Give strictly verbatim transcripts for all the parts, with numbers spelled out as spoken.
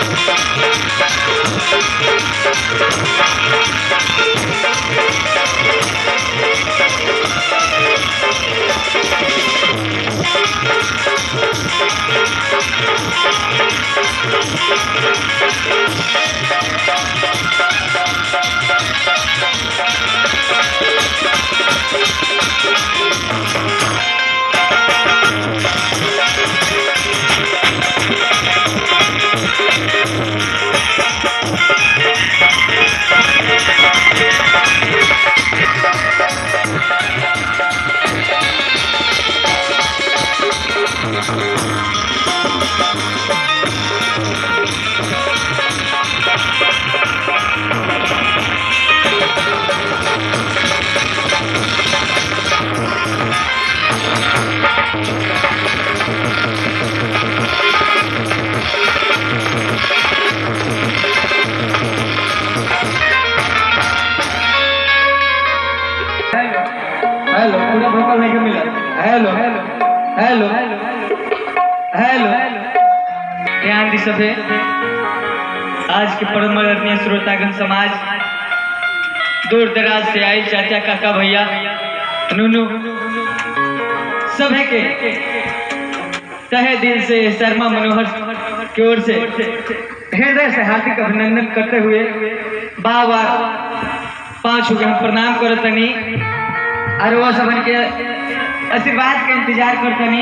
Hello पूरा भोकल नहीं मिला। हेलो हेलो हेलो हेलो ध्यान दी सभे। आज के परम आदरणीय श्रोतागण समाज, दूर दराज से आए चाचा काका भैया नूनू सभी के तहे दिल से शर्मा मनोहर की ओर से हृदय से हार्दिक अभिनंदन करते हुए बार बार पांच हो गए प्रणाम करतनी और वो सबन के आशीर्वाद के इंतजार करतनी।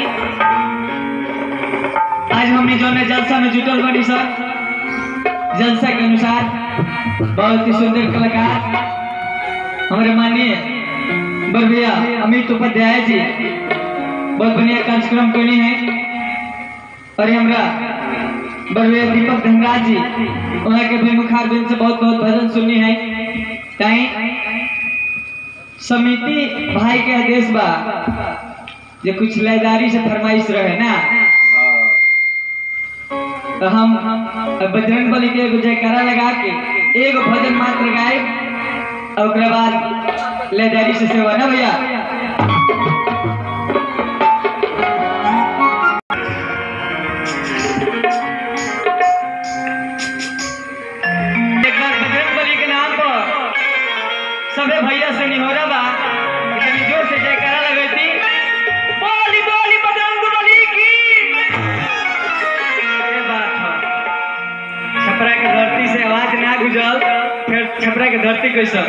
आज हमने जो जलसा में जुटल बनी सब जलसा के अनुसार बहुत ही सुंदर कलाकार हमारे माननीय बड़ भैया अमित उपाध्याय जी बहुत बढ़िया कार्यक्रम करनी है। और हमारा बड़ भैया दीपक धनराज जी वहाँ के भी मुखारबिंद से बहुत बहुत भजन सुननी है। कहीं समिति भाई के आदेश बा जो कुछ लयदारी से फरमाइश रहे ना, तो हम बजरंग बली के जयकारा लगा के एक भजन मात्र गाए और उसके बाद लयदारी से सेवा ना भैया। एक बार बजरंग बली के नाम पर सभी भैया से निहोरा बा इतनी जोर से जयकारा लगती। बोली बोली बजरंग बली की। ये बात है, छपरा के धरती से आवाज ना गुजल फिर छपरा के धरती कैसे।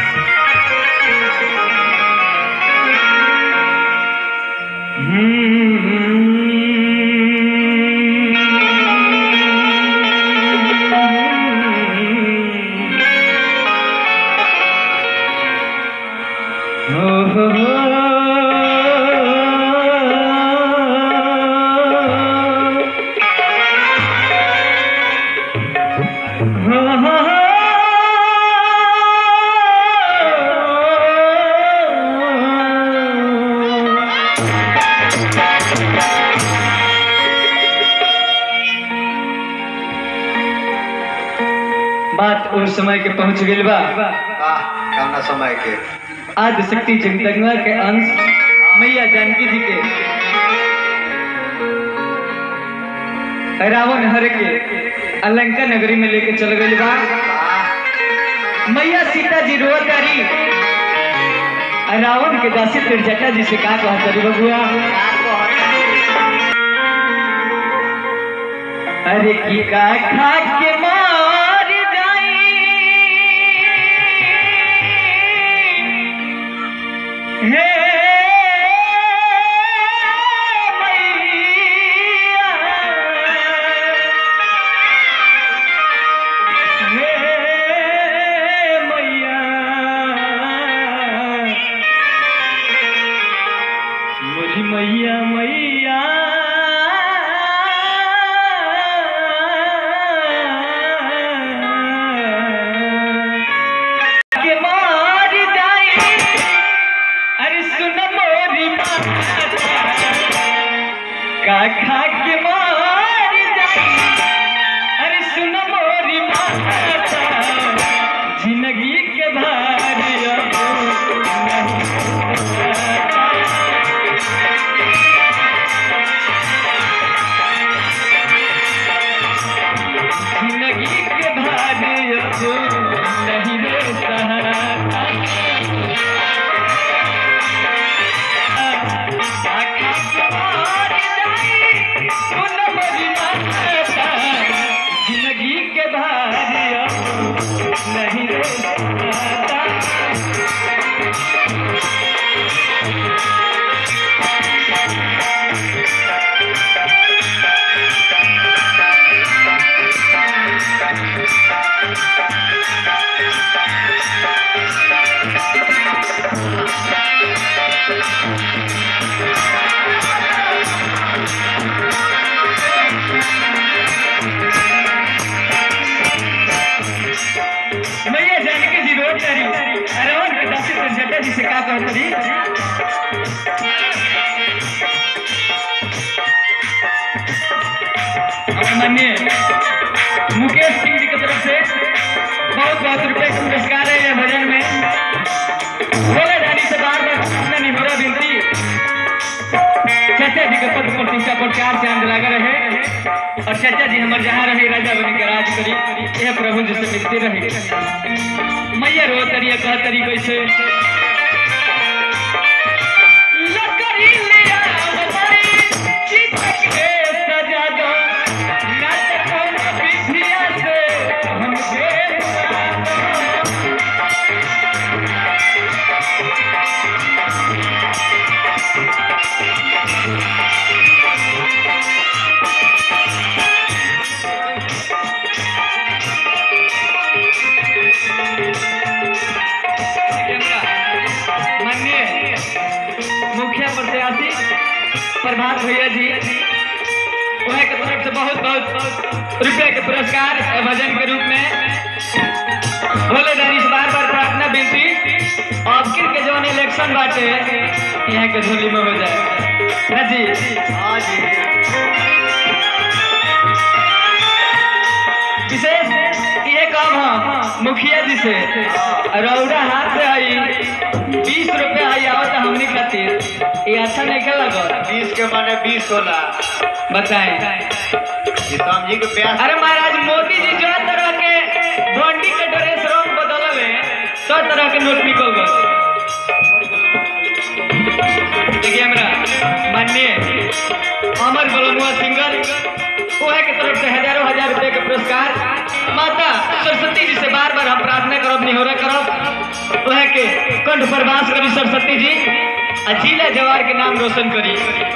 बात उस समय के पहुंच गई बा कामना समय के आदि शक्ति जगदम्बा के अंश मैया जानकी जी के रावण हर के अलंका नगरी में लेके चल गई बा। मैया सीता जी रोतारी रावण के दासी त्रिजटा जी से का कहा करी बबुआ। अरे की का खा के मार जाई हे मैया मैया के मार जाए। अरे सुन मोरी का खा के मार जाए। अरे सुन मोरी जिंदगी के भारी जी से का कहत रही माननीय मुकेश सिंह जी की तरफ से बहुत बहुत रुपए का पुरस्कार है ये भजन में। भोले दानी से बार बार अपना निहोरा विनती चाचा जी के पद प्रतिष्ठा पर चार चांद लगा रहे और चाचा जी हमारे जहाँ रहे राजा बन के राज करी यह प्रभु जी से मिलते रहे। मैया रो तरिया कह तरी कैसे प्रभात भैया जी वह की तरफ से बहुत बहुत रुपए के पुरस्कार भजन के रूप में। भोले दानी से बार बार प्रार्थना विनती अब किर के जौन इलेक्शन बाटे यहाँ के झोली में हो जाए ना जी। हाँ जी विशेष ये काम है मुखिया जी से रौड़ा हाथ से आई बीस रुपए आई आवत हमनी खातिर ये अच्छा नहीं खेल लगा बीस के माने बीस होला बताएं जी के प्यास। अरे महाराज मोदी जी जो तरह के बॉन्डी के ड्रेस रंग बदल है सब तरह के नोट निकल गए। देखिए हमरा माननीय अमर बलनुआ सिंगर वह की तरफ से हजारों हजार रुपए के पुरस्कार। माता सरस्वती जी से बार बार हम प्रार्थना करब निहोरा करब वह के कंठ पर वास करी सरस्वती जी जिला जवार के नाम रोशन करी।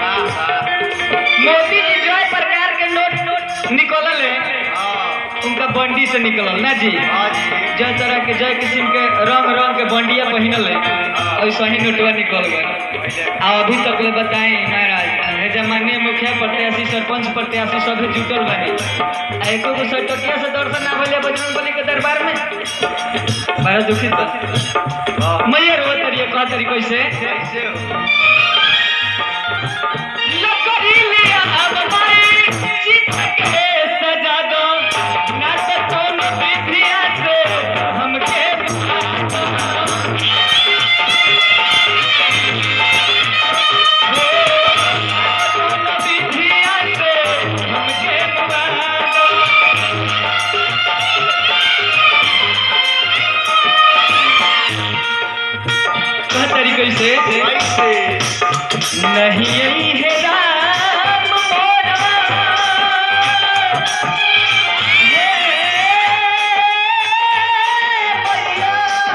मोदी जी जो प्रकार के नोट नोट निकलल है उनका बंडी से निकलल ना जी। जय तरह के जय किस्म के रंग रंग के बंडिया पहनल है ऐसा ही नोटवा निकल गए। आ अभी तक ले बताएं महाराज जमाने मुखिया प्रत्याशी सरपंच प्रत्याशी सब जुटल बने एको को सटकिया से दर्शन ना भले बजरंग बली के दरबार में बड़ा दुखित बा। मैया रो तरिया कह तरी कैसे लकड़ी लिया अब माई चित के सजा दो ना तो कोनो विधिया से हमके कैसे नहीं यही है राम मोरा ये मैया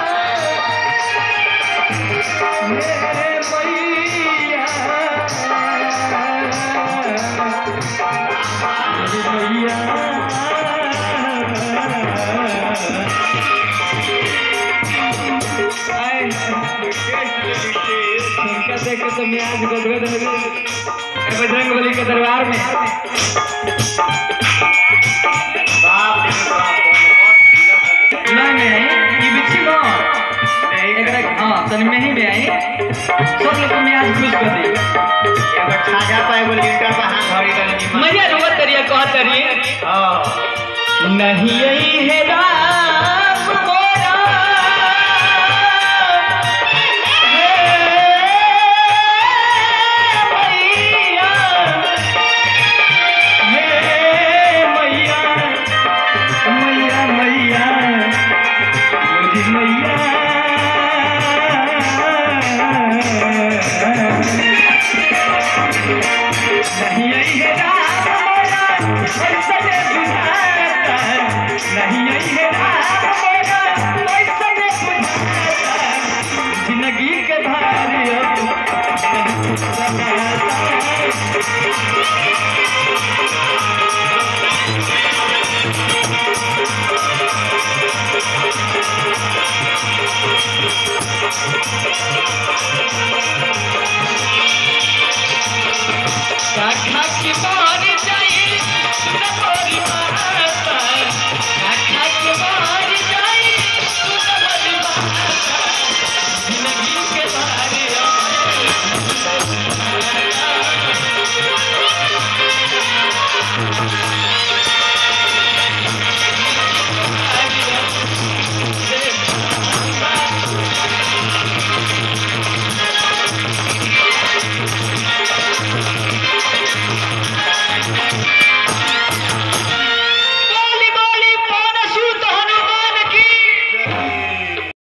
देख के तो मैं आज गदगद हो गई बजरंग बली के दरबार में। नहीं नहीं ये बिच्छी नो एकरा हां तन में ही बे आई सब लोग मैं आज खुश कर दी एगो छाजा पे एगो लीटर पे हाथ धरी डाली मैया रोवत तरिया कहत तरी हां नहीं यही है राम